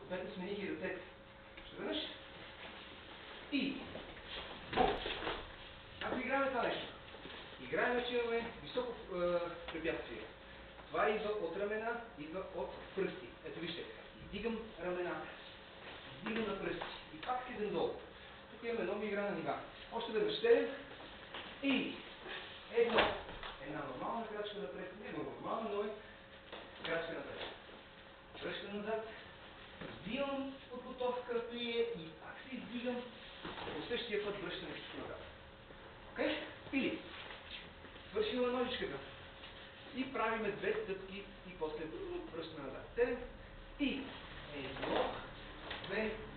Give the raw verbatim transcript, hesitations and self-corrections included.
момента смених ръцете. Ще веднъж. И. Ако играем това нещо, играем, че имаме високо е, препятствие. Това идва от ramена, идва от пръсти. Ето вижте, издигам рамената, издигам на пръсти и пак слизам долу. Тук имаме много игра на нива. Още веднъж седем и едно, една нормална крачка напред, не нормална, но е крачка напред. Връщам назад, издигам подготовка, плие и пак се издигам, по същия път връщам всичко назад. Окей? Или свършила ножичката и правиме две стъпки и после връщаме назад. седем и едно, две,